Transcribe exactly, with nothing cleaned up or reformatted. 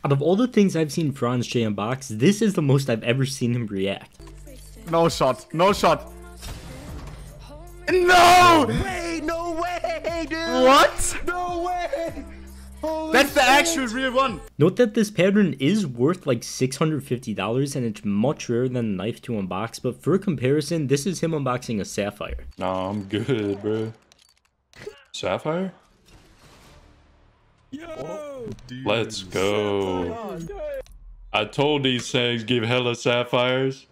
Out of all the things I've seen FranzJ unbox, this is the most I've ever seen him react. No shot. No shot. No! Wait, no way, dude! What? No way! Holy That's the shit. actual real one. Note that this pattern is worth like six hundred fifty dollars and it's much rarer than a knife to unbox, but for comparison, this is him unboxing a sapphire. Nah, I'm good, bro. Sapphire? Yo! Let's go. I told these things give hella sapphires.